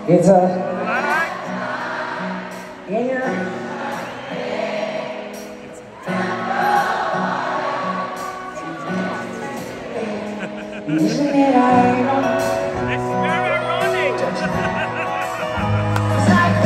It's yeah. Isn't it ironic? It's very ironic. It's like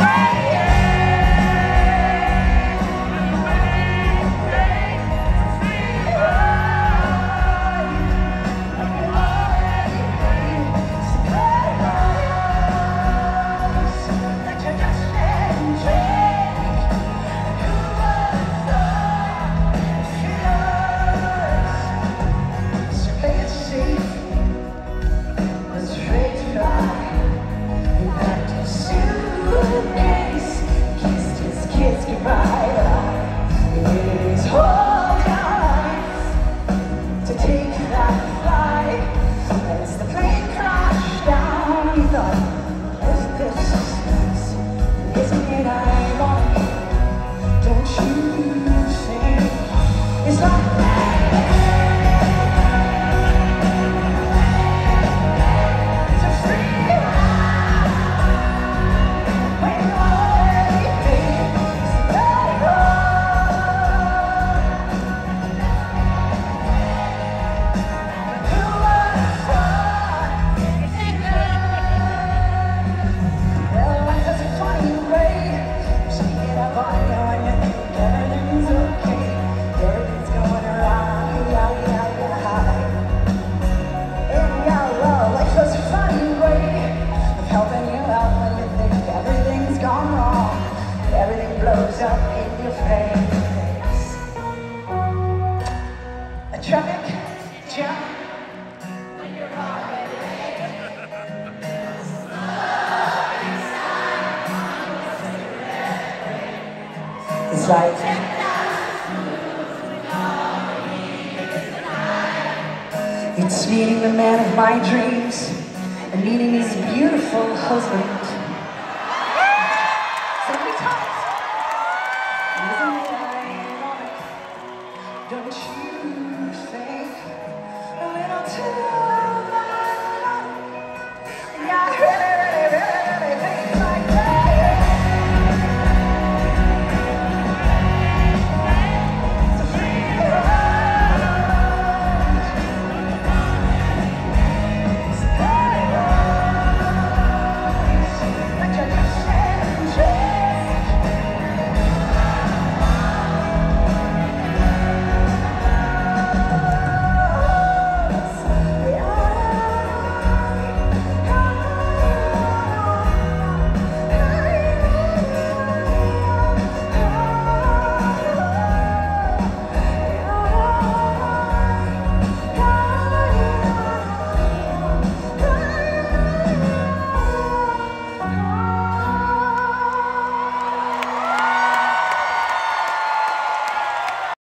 up in your face. A traffic jam when you're already late. It's like it's meeting the man of my dreams and meeting his beautiful husband. Don't you